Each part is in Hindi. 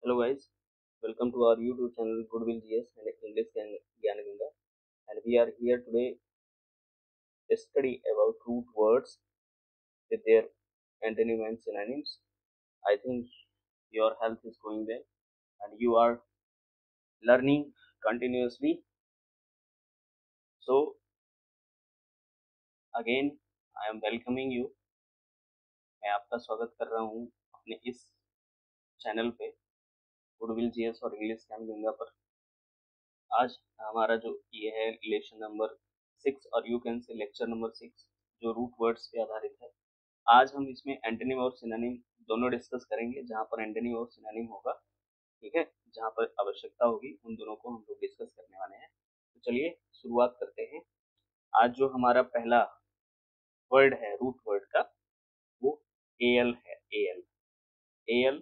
Hello guys, welcome to our YouTube channel Goodwill GS and English Gyan Ganga, and we are here today to study about root words with their antonym and synonyms. I think your health is going well and you are learning continuously. So again, I am welcoming you. मैं आपका स्वागत कर रहा हूँ अपने इस चैनल पे गुडविल जीएस और इंग्लिश ज्ञान गंगा पर। आज हमारा जो ये है लेक्चर नंबर 6 और you can say lecture number 6 जो रूट वर्ड्स पे आधारित है। आज हम इसमें एंटोनिम और सिनोनिम दोनों डिस्कस करेंगे। जहाँ पर एंटोनिम और सिनोनिम होगा, ठीक है, जहाँ पर आवश्यकता होगी उन दोनों को हम लोग डिस्कस करने वाले हैं। तो चलिए शुरुआत करते हैं। आज जो हमारा पहला वर्ड है रूट वर्ड का वो एल है। एल एल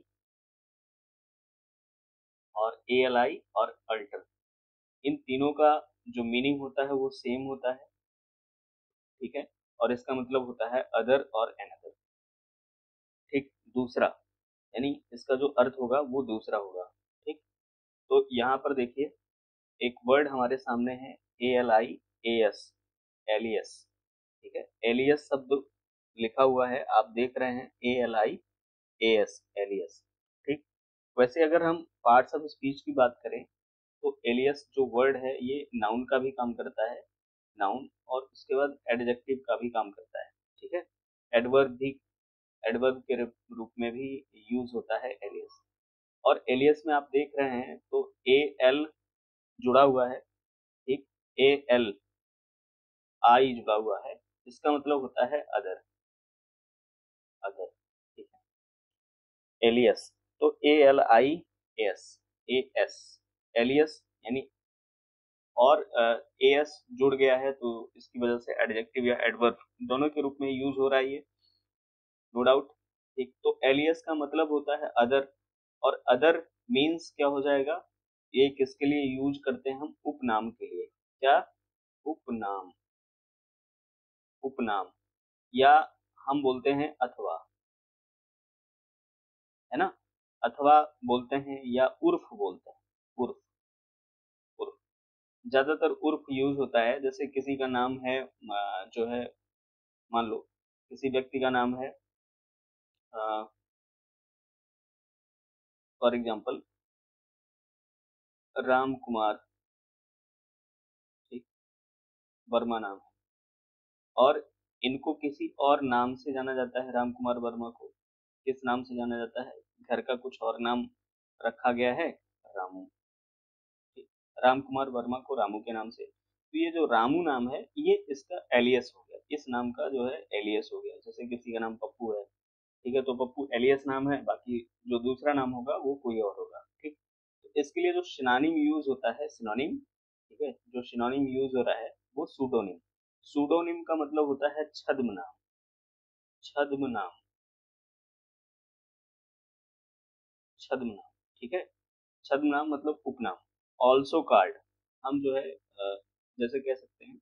और एएलआई और अल्टर, इन तीनों का जो मीनिंग होता है वो सेम होता है, ठीक है, और इसका मतलब होता है अदर और अनदर। ठीक, दूसरा, यानी इसका जो अर्थ होगा वो दूसरा होगा। ठीक, तो यहाँ पर देखिए एक वर्ड हमारे सामने है ALIAS, एलियस। ठीक है, एलियस शब्द लिखा हुआ है, आप देख रहे हैं ALIAS, एलियस। ठीक, वैसे अगर हम पार्ट्स ऑफ स्पीच की बात करें तो एलियस जो वर्ड है ये नाउन का भी काम करता है, नाउन, और उसके बाद एडजेक्टिव का भी काम करता है। ठीक है, एडवर्ब भी, एडवर्ब के रूप में भी यूज होता है एलियस। और एलियस में आप देख रहे हैं तो ए एल जुड़ा हुआ है। ठीक, ए एल आई जुड़ा हुआ है, इसका मतलब होता है अदर, अदर। ठीक है, एलियस तो ALIAS, AS, एलियस यानी, और एस जुड़ गया है तो इसकी वजह से एडजेक्टिव या एडवर्ब दोनों के रूप में यूज हो रहा है ये, नो डाउट। ठीक, तो एलियस का मतलब होता है अदर, और अदर मीन्स क्या हो जाएगा, ये किसके लिए यूज करते हैं हम, उपनाम के लिए। क्या, उपनाम, उपनाम, या हम बोलते हैं अथवा, है ना, अथवा बोलते हैं या उर्फ बोलते हैं, उर्फ, उर्फ, ज्यादातर उर्फ यूज होता है। जैसे किसी का नाम है जो है, मान लो किसी व्यक्ति का नाम है फॉर एग्जाम्पल राम कुमार, ठीक, वर्मा नाम है, और इनको किसी और नाम से जाना जाता है। राम कुमार वर्मा को किस नाम से जाना जाता है, घर का कुछ और नाम रखा गया है, रामू। ठीक, राम कुमार वर्मा को रामू के नाम से, तो ये जो रामू नाम है ये इसका एलियस हो गया, इस नाम का जो है एलियस हो गया। जैसे किसी का नाम पप्पू है, ठीक है, तो पप्पू एलियस नाम है, बाकी जो दूसरा नाम होगा वो कोई और होगा। ठीक, तो इसके लिए जो सिनोनिम यूज होता है, सिनोनिम, ठीक है, जो सिनोनिम यूज हो रहा है वो सूडोनिम। सूडोनिम का मतलब होता है छद्म नाम, छद्म नाम, छद्म नाम। ठीक है, छद्म नाम मतलब उपनाम। ऑल्सो कार्ड, हम जो है जैसे कह सकते हैं,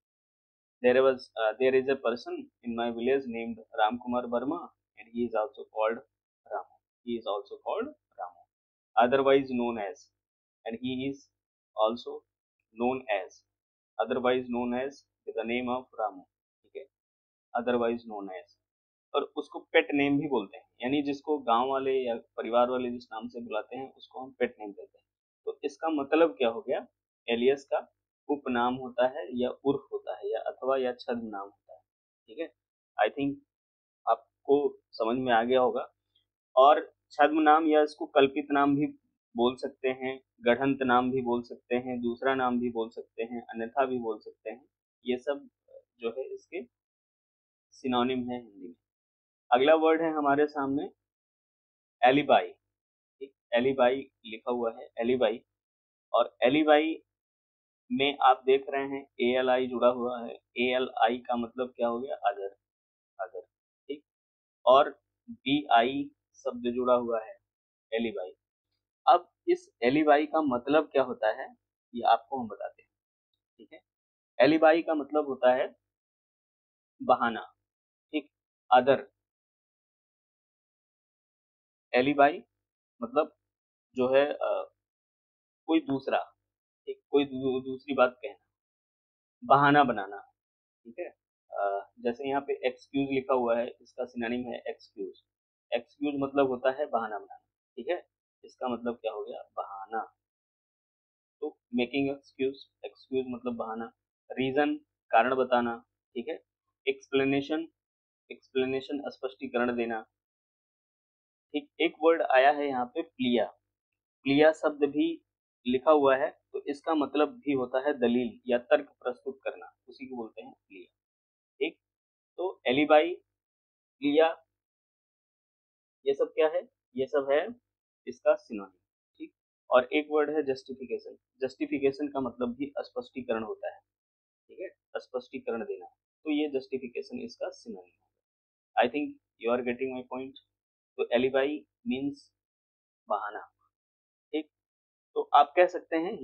there is a person in my village named Ram Kumar Verma and he is also called Ramu. He is also called Ramu, otherwise known as, and he is also known as, otherwise known as with the name of Ramu। ठीक है, otherwise known as, और उसको पेट नेम भी बोलते हैं, यानी जिसको गांव वाले या परिवार वाले जिस नाम से बुलाते हैं उसको हम पेट नेम कहते हैं। तो इसका मतलब क्या हो गया, एलियस का उपनाम होता है या उर्फ होता है या अथवा या छद्म नाम होता है। ठीक है, आई थिंक आपको समझ में आ गया होगा। और छद्म नाम या इसको कल्पित नाम भी बोल सकते हैं, गढ़ंत नाम भी बोल सकते हैं, दूसरा नाम भी बोल सकते हैं, अन्यथा भी बोल सकते हैं। ये सब जो है इसके सिनोनिम है हिंदी में। अगला वर्ड है हमारे सामने एलिबाई। ठीक, एलिबाई लिखा हुआ है, एलिबाई, और एलिबाई में आप देख रहे हैं ALI जुड़ा हुआ है। ALI का मतलब क्या हो गया, अदर, अदर। ठीक, और BI शब्द जुड़ा हुआ है, एलिबाई। अब इस एलिबाई का मतलब क्या होता है ये आपको हम बताते हैं। ठीक है, एलिबाई का मतलब होता है बहाना। ठीक, अदर, एलिबाई मतलब जो है कोई दूसरा, ठीक, कोई दूसरी बात कहना, बहाना बनाना, ठीक है। जैसे यहाँ पे एक्सक्यूज लिखा हुआ है, इसका सिनोनिम है एक्सक्यूज। एक्सक्यूज मतलब होता है बहाना बनाना, ठीक है। इसका मतलब क्या हो गया, बहाना। तो मेकिंग एक्सक्यूज, एक्सक्यूज मतलब बहाना। रीजन, कारण बताना, ठीक है। एक्सप्लेनेशन, एक्सप्लेनेशन स्पष्टीकरण देना, ठीक। एक वर्ड आया है यहाँ पे प्लिया, प्लिया शब्द भी लिखा हुआ है, तो इसका मतलब भी होता है दलील या तर्क प्रस्तुत करना, उसी को बोलते हैं प्लिया, ठीक। तो एलिबाई, प्लिया, ये सब क्या है, ये सब है इसका सिनोनिम, ठीक। और एक वर्ड है जस्टिफिकेशन, जस्टिफिकेशन का मतलब भी स्पष्टीकरण होता है, ठीक है, स्पष्टीकरण देना। तो ये जस्टिफिकेशन इसका सिनोनिम है। I think you are getting my point. तो एलिबाई मीन्स बहाना, ठीक। तो आप कह सकते हैं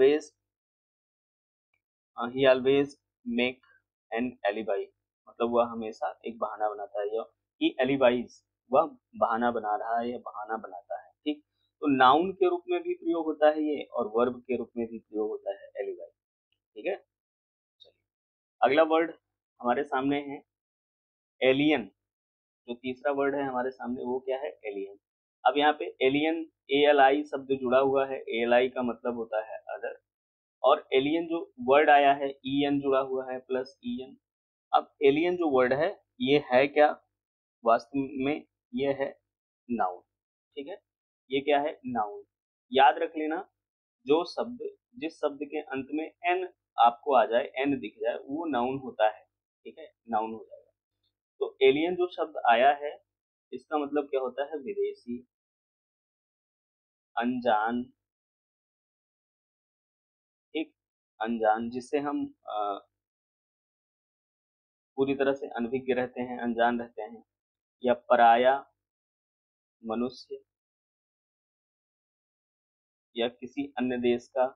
he always make an alibi, मतलब वह हमेशा एक बहाना बनाता है, या ही एलिबाइज, वह बहाना बना रहा है या बहाना बनाता है, ठीक। तो नाउन के रूप में भी प्रयोग होता है ये, और वर्ब के रूप में भी प्रयोग होता है एलिबाई, ठीक है। चलिए, अगला वर्ड हमारे सामने है एलियन। जो तीसरा वर्ड है हमारे सामने वो क्या है, एलियन। अब यहाँ पे एलियन, ए एल आई शब्द जुड़ा हुआ है, ए एल आई का मतलब होता है अदर, और एलियन जो वर्ड आया है ई एन जुड़ा हुआ है, प्लस ई एन। अब एलियन जो वर्ड है ये है क्या, वास्तव में ये है नाउन, ठीक है। ये क्या है, नाउन। याद रख लेना, जो शब्द, जिस शब्द के अंत में एन आपको आ जाए, एन दिख जाए, वो नाउन होता है, ठीक है, नाउन हो जाएगा। तो एलियन जो शब्द आया है, इसका मतलब क्या होता है, विदेशी, अनजान, एक अनजान जिससे हम पूरी तरह से अनभिज्ञ रहते हैं, अनजान रहते हैं, या पराया मनुष्य, या किसी अन्य देश का,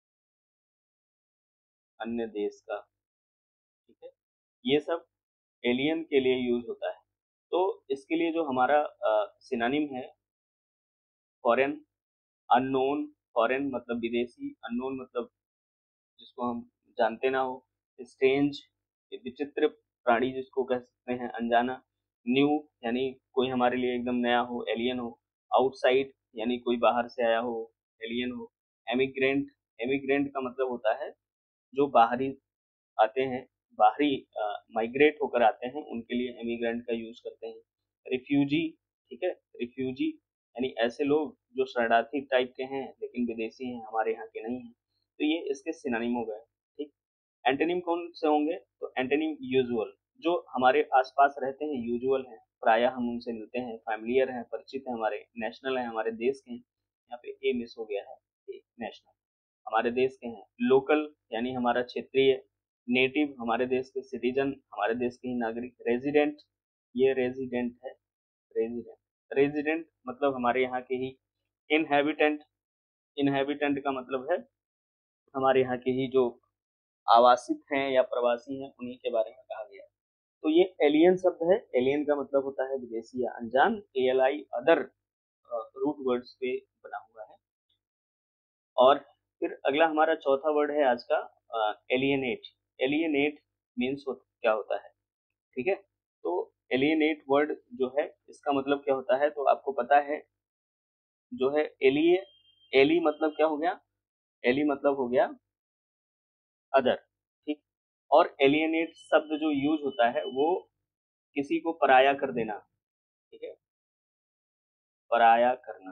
अन्य देश का, ठीक है। ये सब एलियन के लिए यूज होता है। तो इसके लिए जो हमारा सिनोनिम है, फॉरेन, अननोन, फॉरेन मतलब विदेशी, अननोन मतलब जिसको हम जानते ना हो, स्ट्रेंज, विचित्र प्राणी जिसको कह सकते हैं, अनजाना। न्यू यानी कोई हमारे लिए एकदम नया हो, एलियन हो। आउटसाइड यानी कोई बाहर से आया हो, एलियन हो। एमिग्रेंट, एमिग्रेंट का मतलब होता है जो बाहरी आते हैं, बाहरी माइग्रेट होकर आते हैं, उनके लिए एमिग्रेंट का यूज करते हैं। रिफ्यूजी, ठीक है, रिफ्यूजी यानी ऐसे लोग जो शरणार्थी टाइप के हैं लेकिन विदेशी हैं, हमारे यहाँ के नहीं हैं। तो ये इसके सिनोनिम हो गए, ठीक। एंटोनिम कौन से होंगे, तो एंटोनिम यूजुअल, जो हमारे आसपास रहते हैं, यूजुअल हैं, प्रायः हम उनसे मिलते हैं, फैमिलियर हैं, परिचित हैं, हमारे नेशनल हैं, हमारे देश के हैं। यहाँ पे ए मिस हो गया है, ए नेशनल, हमारे देश के हैं। लोकल यानी हमारा क्षेत्रीय। नेटिव हमारे देश के सिटीजन, हमारे देश के ही नागरिक। रेजिडेंट, ये रेजिडेंट है, रेजिडेंट, रेजिडेंट मतलब हमारे यहाँ के ही। इनहेबिटेंट, इनहेबिटेंट का मतलब है हमारे यहाँ के ही जो आवासित हैं या प्रवासी हैं, उन्हीं के बारे में कहा गया है। तो ये एलियन शब्द है, एलियन का मतलब होता है विदेशी या अनजान, A L I other root words पे बना हुआ है। और फिर अगला हमारा चौथा वर्ड है आज का, एलियनेट। एलियनेट मीन्स क्या होता है, ठीक है। तो एलियनेट वर्ड जो है इसका मतलब क्या होता है, तो आपको पता है, जो है एलिए, एली मतलब क्या हो गया, एली मतलब हो गया अदर, ठीक। और एलियनेट शब्द जो यूज होता है वो किसी को पराया कर देना, ठीक है, पराया करना,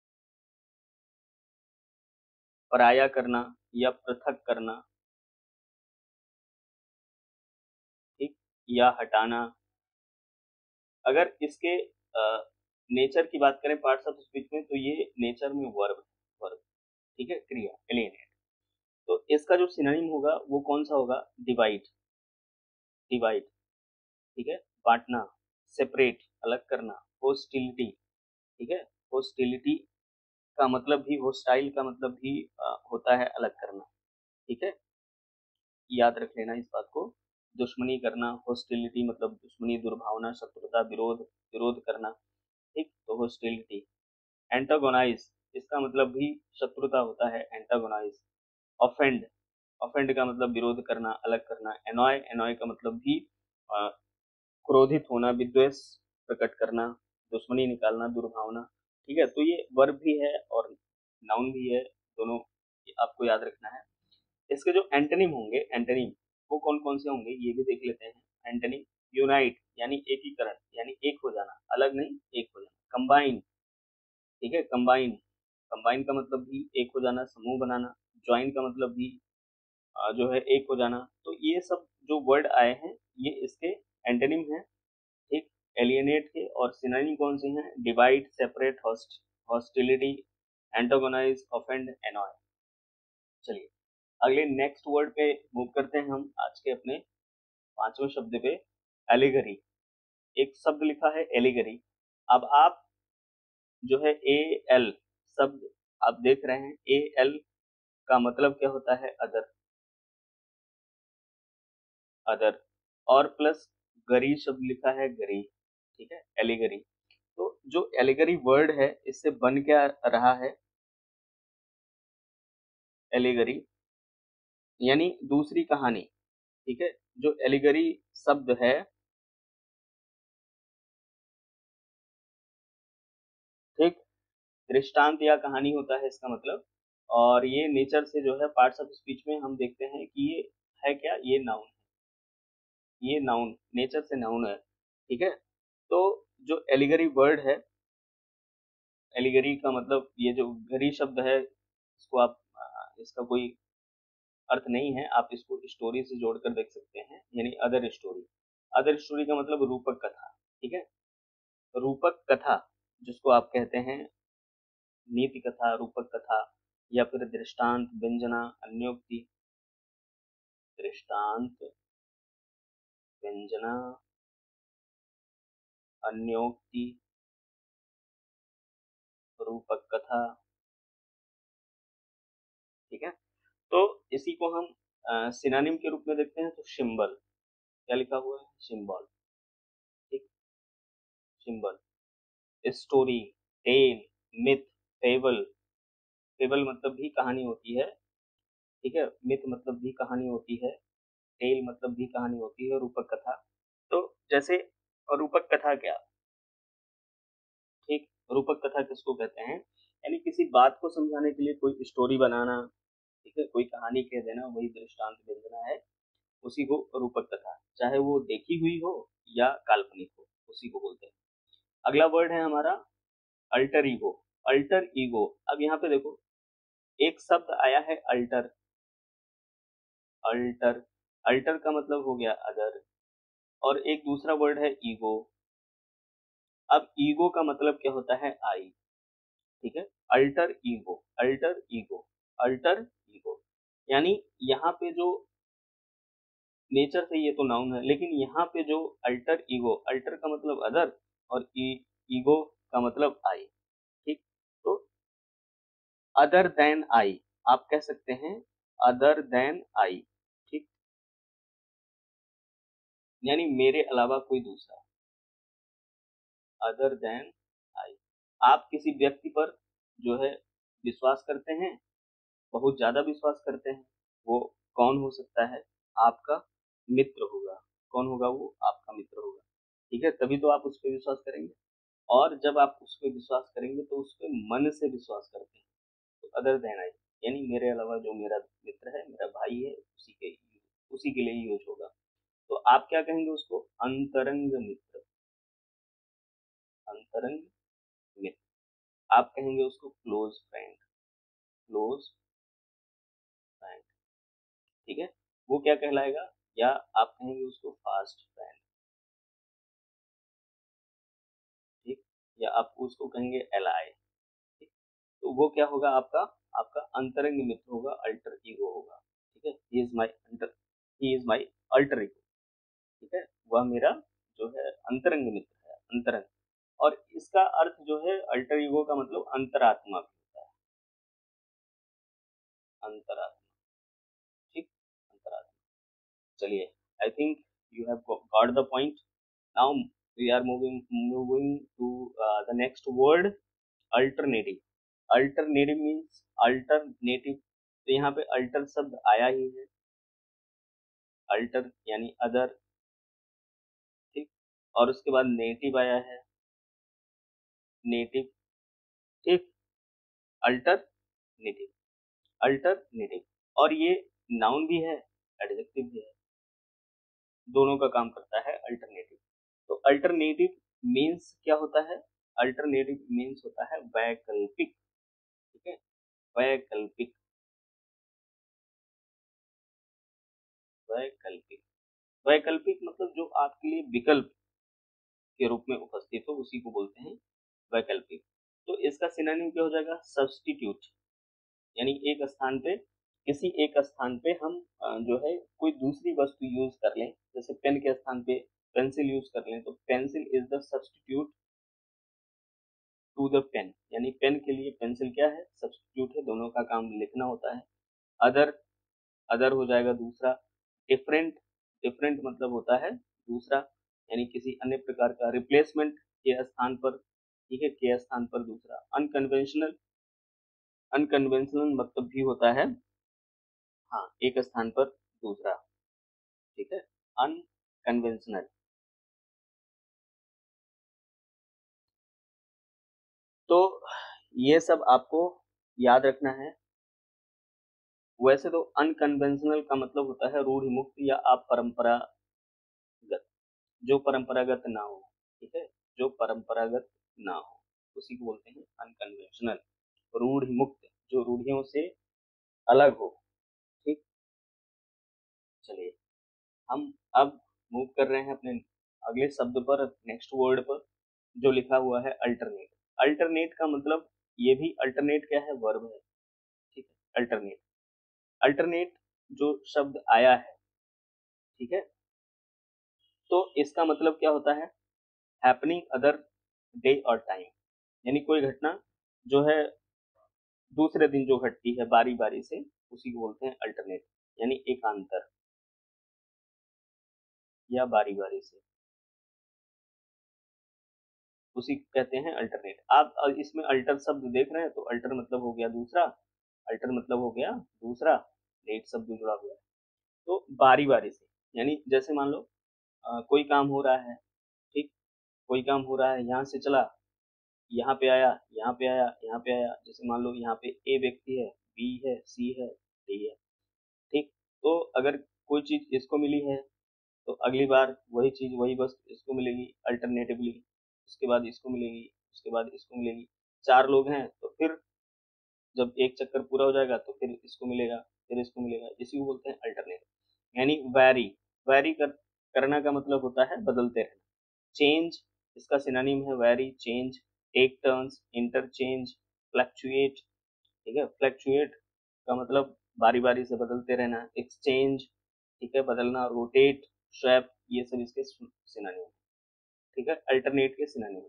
पराया करना या पृथक करना, ठीक, या हटाना। अगर इसके नेचर की बात करें, पार्ट्स ऑफ स्पीच में, तो ये नेचर में वर्ब, वर्ब, ठीक है, क्रिया, एलियनेट। तो इसका जो सिनोनिम होगा वो कौन सा होगा, डिवाइड, डिवाइड, ठीक है, बांटना। सेपरेट, अलग करना। होस्टिलिटी, ठीक है, होस्टिलिटी का मतलब भी, होस्टाइल का मतलब भी होता है अलग करना, ठीक है। याद रख लेना इस बात को। दुश्मनी करना, होस्टिलिटी मतलब दुश्मनी, दुर्भावना, शत्रुता, विरोध, विरोध करना, ठीक। तो होस्टिलिटी। एंटागोनाइज, इसका मतलब भी शत्रुता होता है, एंटागोनाइज। ऑफेंड, ऑफेंड का मतलब विरोध करना, अलग करना। एनॉय, एनॉय का मतलब भी अ, क्रोधित होना, विद्वेष प्रकट करना, दुश्मनी निकालना, दुर्भावना। ठीक है, तो ये वर्ब भी है और नाउन भी है, दोनों ये आपको याद रखना है। इसके जो एंटोनिम होंगे, एंटोनिम वो कौन कौन से होंगे ये भी देख लेते हैं। एंटोनिम, यूनाइट यानी एकीकरण, यानी एक हो जाना, अलग नहीं, एक हो जाना। कंबाइन, ठीक है, कंबाइन, कंबाइन का मतलब भी एक हो जाना, समूह बनाना। ज्वाइन का मतलब भी जो है एक हो जाना। तो ये सब जो वर्ड आए हैं ये इसके एंटोनिम हैं। ठीक, एलियनेट के। और सिनोनिम कौन से हैं? Divide, separate, hostility, antagonize, offend, annoy. चलिए अगले नेक्स्ट वर्ड पे मूव करते हैं हम आज के अपने पांचवें शब्द पे, एलिगरी। एक शब्द लिखा है एलिगरी। अब आप जो है ए एल शब्द आप देख रहे हैं, ए एल का मतलब क्या होता है? Other, other. और प्लस गरी शब्द लिखा है, गरी। ठीक है, एलिगरी। तो जो एलिगरी वर्ड है इससे बन क्या रहा है? एलिगरी यानी दूसरी कहानी। ठीक है, जो एलिगरी शब्द है, ठीक, दृष्टांत या कहानी होता है इसका मतलब। और ये नेचर से जो है पार्ट्स ऑफ स्पीच में हम देखते हैं कि ये है क्या? ये नाउन, ये नाउन, नेचर से नाउन है। ठीक है, तो जो एलिगरी वर्ड है, एलिगरी का मतलब ये जो गरी शब्द है इसको आप इसका कोई अर्थ नहीं है, आप इसको स्टोरी से जोड़कर देख सकते हैं, यानी अदर स्टोरी। अदर स्टोरी का मतलब रूपक कथा। ठीक है, रूपक कथा जिसको आप कहते हैं नीति कथा, रूपक कथा, या फिर दृष्टांत, व्यंजना, अन्योक्ति। दृष्टांत, व्यंजना, अन्योक्ति, रूपक कथा। ठीक है, तो इसी को हम सिनानिम के रूप में देखते हैं। तो सिंबल, क्या लिखा हुआ है? सिंबल। ठीक, symbol. Story, tale, myth, fable. Fable मतलब भी कहानी होती है। ठीक है, मिथ मतलब भी कहानी होती है, टेल मतलब भी कहानी होती है, रूपक कथा। तो जैसे रूपक कथा क्या? ठीक, रूपक कथा किसको कहते हैं? यानी किसी बात को समझाने के लिए कोई स्टोरी बनाना। ठीक है, कोई कहानी कह देना, वही दृष्टांत व्यंजना है, उसी को रूपक कथा, चाहे वो देखी हुई हो या काल्पनिक हो, उसी को बोलते हैं। अगला वर्ड है हमारा अल्टर ईगो। अल्टर ईगो, अब यहाँ पे देखो एक शब्द आया है अल्टर। अल्टर, अल्टर का मतलब हो गया अदर। और एक दूसरा वर्ड है ईगो। अब ईगो का मतलब क्या होता है? आई। ठीक है, alter ego, alter ego, alter ego. यानी यहाँ पे जो नेचर से ये तो नाउन है, लेकिन यहाँ पे जो अल्टर ईगो, अल्टर का मतलब अदर और ईगो का मतलब आई। ठीक, तो अदर देन आई आप कह सकते हैं, अदर देन आई। ठीक, यानी मेरे अलावा कोई दूसरा, अदर देन आई। आप किसी व्यक्ति पर जो है विश्वास करते हैं, बहुत ज्यादा विश्वास करते हैं, वो कौन हो सकता है? आपका मित्र होगा। कौन होगा? वो आपका मित्र होगा। ठीक है, तभी तो आप उस पर विश्वास करेंगे। और जब आप उस पर विश्वास करेंगे तो उस पर मन से विश्वास करते हैं। तो अदर देन आई यानी मेरे अलावा जो मेरा मित्र है, मेरा भाई है, उसी के लिए यूज होगा। तो आप क्या कहेंगे उसको? अंतरंग मित्र, अंतरंग मित्र। आप कहेंगे उसको क्लोज फ्रेंड, क्लोज फ्रेंड। ठीक है, वो क्या कहलाएगा? या आप कहेंगे उसको फास्ट फ्रेंड। ठीक, या आप उसको कहेंगे एलाई। ठीक, तो वो क्या होगा आपका? आपका अंतरंग मित्र होगा, अल्टर ईगो होगा। ठीक है, ही इज माई अंतर, he is my alter ego. ठीक है, वह मेरा जो है अंतरंग मित्र है, अंतरंग। और इसका अर्थ जो है अल्टर ईगो का मतलब अंतरात्मा भी होता है, अंतरात्मा। ठीक, अंतरात्मा। चलिए, I think you have got the point. Now we are moving to the next word, alternative। Alternative means alternative, तो यहाँ पे अल्टर शब्द आया ही है, अल्टर यानी अदर, ठीक, और उसके बाद नेटिव आया है, नेटिव, ठीक, अल्टरनेटिव, अल्टरनेटिव, और ये नाउन भी है, एडजेक्टिव भी है, दोनों का काम करता है अल्टरनेटिव। तो अल्टरनेटिव मीन्स क्या होता है? अल्टरनेटिव मीन्स होता है वैकल्पिक, ठीक है, वैकल्पिक, वैकल्पिक, वैकल्पिक मतलब जो आपके लिए विकल्प के रूप में उपस्थित हो उसी को बोलते हैं वैकल्पिक। तो इसका सिनोनिम क्या हो जाएगा? सब्स्टिट्यूट, यानी एक स्थान पे, किसी एक स्थान पे हम जो है कोई दूसरी वस्तु यूज कर लें, जैसे पेन के स्थान पे पेंसिल यूज कर लें, तो pencil is the substitute to the pen, यानी पेन के लिए पेंसिल क्या है? सब्स्टिट्यूट है, दोनों का काम लिखना होता है। अदर, अदर हो जाएगा दूसरा। डिफरेंट, डिफरेंट मतलब होता है दूसरा, यानी किसी अन्य प्रकार का रिप्लेसमेंट के स्थान पर, ठीक है, के स्थान पर दूसरा। अनकन्वेंशनल, अनकन्वेंशनल मतलब भी होता है, हाँ, एक स्थान पर दूसरा, ठीक है, अनकन्वेंशनल। तो ये सब आपको याद रखना है। वैसे तो अनकन्वेंशनल का मतलब होता है रूढ़िमुक्त या अपरंपरागत, जो परंपरागत ना हो, ठीक है, जो परंपरागत ना हो उसी को बोलते हैं अनकन्वेंशनल। रूढ़िमुक्त, जो रूढ़ियों से अलग हो, ठीक। चलिए, हम अब मूव कर रहे हैं अपने अगले शब्द पर, नेक्स्ट वर्ड पर, जो लिखा हुआ है अल्टरनेट। अल्टरनेट का मतलब, ये भी अल्टरनेट क्या है? वर्ब है, ठीक है, अल्टरनेट। अल्टरनेट जो शब्द आया है, ठीक है, तो इसका मतलब क्या होता है? हैपनिंग अदर डे और टाइम, यानी कोई घटना जो है दूसरे दिन जो घटती है बारी बारी से, उसी को बोलते हैं अल्टरनेट, यानी एकांतर या बारी बारी से, उसी को कहते हैं अल्टरनेट। आप इसमें अल्टर शब्द देख रहे हैं, तो अल्टर मतलब हो गया दूसरा, अल्टर मतलब हो गया दूसरा, नेट शब्द जुड़ा हुआ है। तो बारी बारी से, यानी जैसे मान लो कोई काम हो रहा है, ठीक, कोई काम हो रहा है, यहाँ से चला, यहाँ पे आया, यहाँ पे आया, यहाँ पे आया, जैसे मान लो यहाँ पे ए व्यक्ति है, बी है, सी है, डी है, ठीक। तो अगर कोई चीज इसको मिली है, तो अगली बार वही चीज, वही वस्तु इसको मिलेगी अल्टरनेटिवली, उसके बाद इसको मिलेगी, उसके बाद इसको मिलेगी। चार लोग हैं तो फिर जब एक चक्कर पूरा हो जाएगा तो फिर इसको मिलेगा, फिर इसको मिलेगा, इसी को बोलते हैं अल्टरनेट, यानी वैरी। वैरी करना का मतलब होता है बदलते रहना। चेंज, इसका सिनोनिम है vary, change, take turns, interchange, fluctuate, ठीक है, फ्लक्चुएट का मतलब बारी बारी से बदलते रहना। एक्सचेंज, ठीक है, बदलना। रोटेट, स्वैप, ये सब इसके सिनोनिम, ठीक है, अल्टरनेट के सिनोनिम।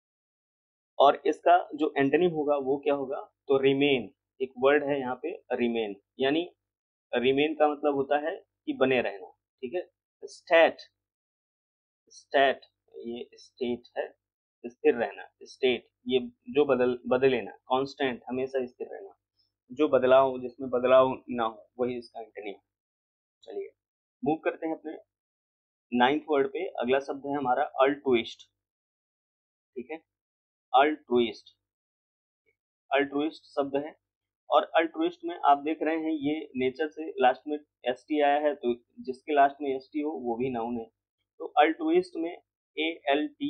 और इसका जो एंटोनिम होगा वो क्या होगा? तो रिमेन, एक वर्ड है यहाँ पे रिमेन, यानी रिमेन का मतलब होता है कि बने रहना, ठीक है। स्टैट, स्टैट, ये स्टेट है, स्थिर रहना, स्टेट ये जो बदले ना, कांस्टेंट हमेशा स्थिर रहना, जो बदलाव, जिसमें बदलाव ना हो, वही इसका एंटोनिम है। चलिए, मूव करते हैं अपने नाइन्थ वर्ड पे। अगला शब्द है हमारा अल्ट्रुइस्ट, ठीक है, अल्ट्रुइस्ट, अल्ट्रुइस्ट शब्द है। और अल्ट्रुइस्ट में आप देख रहे हैं ये नेचर से लास्ट में एस टी आया है, तो जिसके लास्ट में एस टी हो वो भी नाउन है। तो अल्ट्रुइस्ट में A L T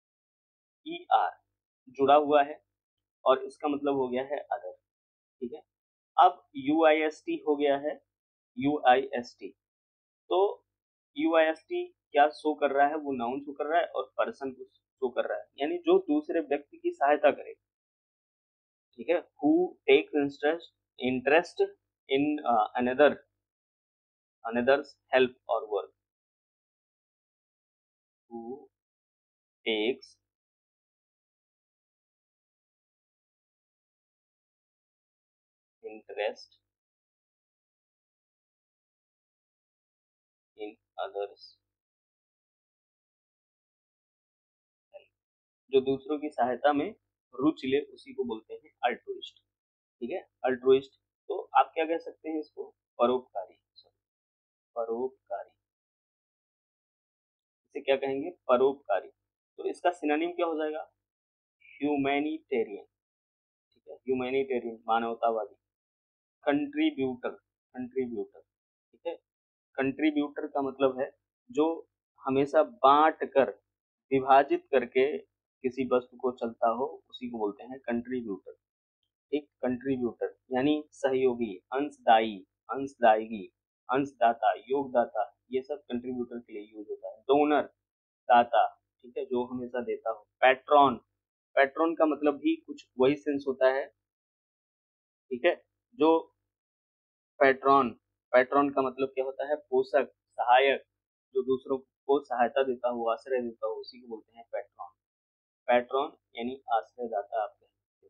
E R जुड़ा हुआ है, और इसका मतलब हो गया है अदर, ठीक है। अब यू आई एस टी हो गया है, यू आई एस टी, तो यू आई एस टी क्या शो कर रहा है? वो नाउन शो कर रहा है और पर्सन को शो कर रहा है, यानी जो दूसरे व्यक्ति की सहायता करे, ठीक है, who takes interest, interest in another, others help और work, who takes interest in others help, जो दूसरों की सहायता में रुचिले उसी को बोलते हैं अल्ट्रुइस्ट। ठीक है, अल्ट्रुइस्ट। तो आप क्या कह सकते हैं इसको, परोपकारी, परोपकारी, इसे क्या कहेंगे, परोपकारी। तो इसका सिनोनिम क्या हो जाएगा, ह्यूमैनिटेरियन। ठीक है, ह्यूमैनिटेरियन मानवतावादी। Contributor, contributor. ठीक है, कंट्रीब्यूटर का मतलब है जो हमेशा बांट कर, विभाजित करके किसी वस्तु को चलता हो, उसी को बोलते हैं कंट्रीब्यूटर। एक कंट्रीब्यूटर यानी सहयोगी, अंशदायी, अंशदायगी, अंशदाता, योगदाता, ये सब कंट्रीब्यूटर के लिए यूज होता है। डोनर, दाता, ठीक है, जो हमेशा देता हो। पैट्रॉन, पैट्रॉन का मतलब भी कुछ वही सेंस होता है। ठीक है, जो पैट्रॉन, पैट्रॉन का मतलब क्या होता है, पोषक, सहायक, जो दूसरों को सहायता देता हो, आश्रय देता हो, उसी को बोलते हैं पैट्रॉन। पैट्रॉन यानी आश्रयदाता आप कह सकते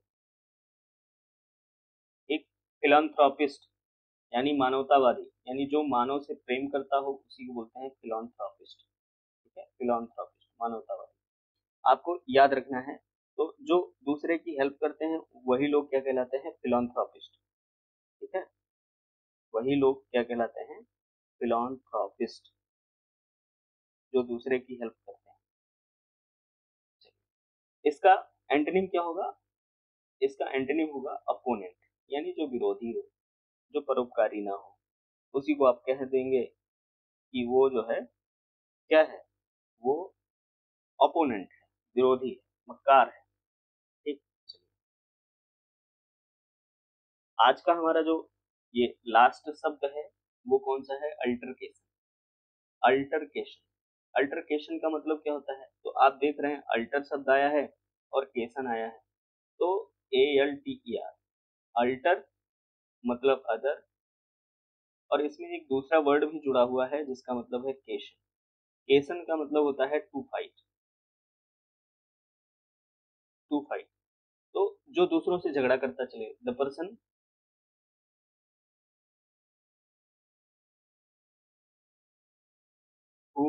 हैं। एक फिलैंथ्रोपिस्ट यानी मानवतावादी, यानी जो मानव से प्रेम करता हो, उसी को बोलते हैं फिलैंथ्रोपिस्ट। ठीक है, फिलैंथ्रोपिस्ट मानवतावादी। आपको याद रखना है, तो जो दूसरे की हेल्प करते हैं वही लोग क्या कहलाते हैं, फिलैंथ्रोपिस्ट। ठीक है, वही लोग क्या कहलाते हैं, फिलैंथ्रोपिस्ट, जो दूसरे की हेल्प करते हैं। इसका एंटोनिम क्या होगा, इसका एंटोनिम होगा अपोनेंट, यानी जो विरोधी हो, जो परोपकारी ना हो, उसी को आप कह देंगे कि वो जो है क्या है, वो अपोनेंट है, विरोधी है, मक्कार है। ठीक, आज का हमारा जो ये लास्ट शब्द है वो कौन सा है, अल्टरकेशन। अल्टरकेशन, अल्टरकेशन का मतलब क्या होता है, तो आप देख रहे हैं अल्टर शब्द आया है और केशन आया है, तो ALTER, अल्टर मतलब अदर, और इसमें एक दूसरा वर्ड भी जुड़ा हुआ है जिसका मतलब है केशन। केशन का मतलब होता है टू फाइट, टू फाइट। तो जो दूसरों से झगड़ा करता चले, the person who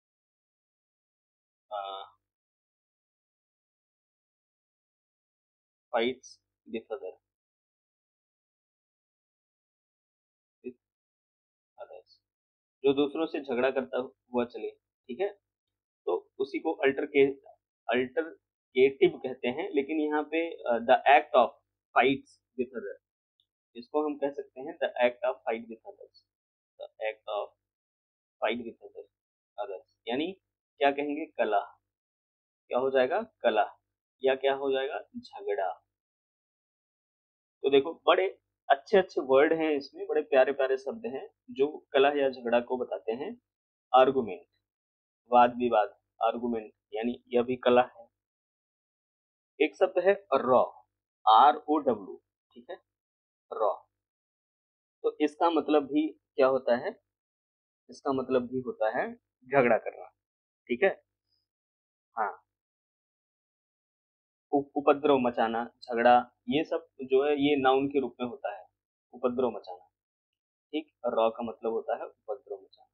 fights with other, with others, जो दूसरों से झगड़ा करता हुआ चले। ठीक है, तो उसी को अल्टरकेटिव कहते हैं, लेकिन यहाँ पे the act of fights with other, इसको हम कह सकते हैं the act of fight with others, the act of fight with others, others यानी क्या कहेंगे, कला, क्या हो जाएगा, कला, या क्या हो जाएगा, झगड़ा। तो देखो बड़े अच्छे अच्छे वर्ड हैं इसमें, बड़े प्यारे प्यारे शब्द हैं जो कलह या झगड़ा को बताते हैं। आर्गुमेंट, वाद विवाद, आर्गुमेंट यानी यह भी कलह है। एक शब्द है रॉ, ROW। ठीक है, रॉ, तो इसका मतलब भी क्या होता है, इसका मतलब भी होता है झगड़ा करना। ठीक है, हाँ, उपद्रव मचाना, झगड़ा, ये सब जो है ये नाउन के रूप में होता है, उपद्रव मचाना। ठीक, रॉ का मतलब होता है उपद्रव मचाना।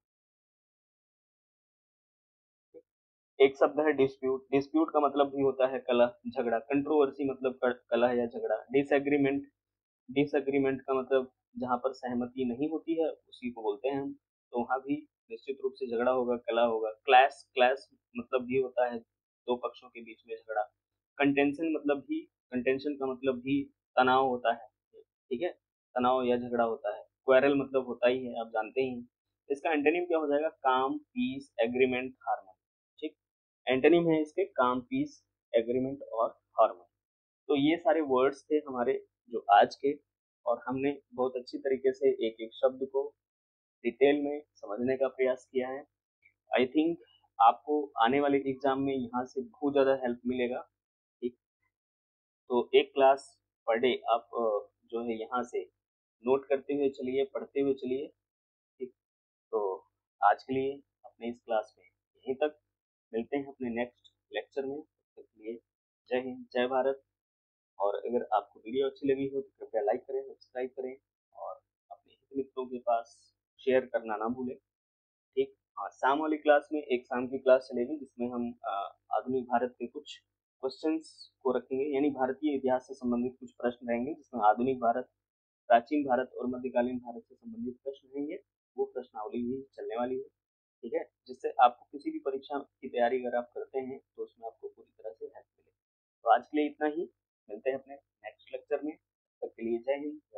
एक शब्द है डिस्प्यूट, डिस्प्यूट का मतलब भी होता है कलह, झगड़ा। कंट्रोवर्सी मतलब कलह या झगड़ा। डिसएग्रीमेंट, डिसएग्रीमेंट का मतलब जहाँ पर सहमति नहीं होती है उसी को बोलते हैं हम, तो वहाँ भी निश्चित रूप से झगड़ा होगा, कलह होगा। क्लैश, क्लैश मतलब भी होता है दो पक्षों के बीच में झगड़ा। कंटेंशन मतलब भी, कंटेंशन का मतलब भी तनाव होता है। ठीक है, तनाव या झगड़ा होता है। क्वेरल मतलब होता ही है, आप जानते ही हैं। इसका एंटोनिम क्या हो जाएगा, काम, पीस, एग्रीमेंट, हार्मनी। ठीक, एंटोनिम है इसके काम, पीस, एग्रीमेंट और हार्मनी। तो ये सारे वर्ड्स थे हमारे जो आज के, और हमने बहुत अच्छी तरीके से एक एक शब्द को डिटेल में समझने का प्रयास किया है। आई थिंक आपको आने वाले एग्जाम में यहाँ से बहुत ज़्यादा हेल्प मिलेगा। ठीक, तो एक क्लास पर डे आप जो है यहाँ से नोट करते हुए चलिए, पढ़ते हुए चलिए। ठीक, तो आज के लिए अपने इस क्लास में यहीं तक, मिलते हैं अपने नेक्स्ट लेक्चर में। तब तक के लिए जय हिंद, जय भारत। और अगर आपको वीडियो अच्छी लगी हो तो कृपया लाइक करें, सब्सक्राइब करें, और अपने हित मित्रों के पास शेयर करना ना भूलें। ठीक, हाँ, शाम वाली क्लास में एक शाम की क्लास चलेगी जिसमें हम आधुनिक भारत के कुछ क्वेश्चंस को रखेंगे, यानी भारतीय इतिहास से संबंधित कुछ प्रश्न रहेंगे जिसमें आधुनिक भारत, प्राचीन भारत और मध्यकालीन भारत से संबंधित प्रश्न रहेंगे। वो प्रश्नावली भी चलने वाली है, ठीक है, जिससे आपको किसी भी परीक्षा की तैयारी अगर आप करते हैं तो उसमें आपको पूरी तरह से हेल्प मिलेगी। तो आज के लिए इतना ही, मिलते हैं अपने नेक्स्ट लेक्चर में, तब तक के लिए जय हिंद।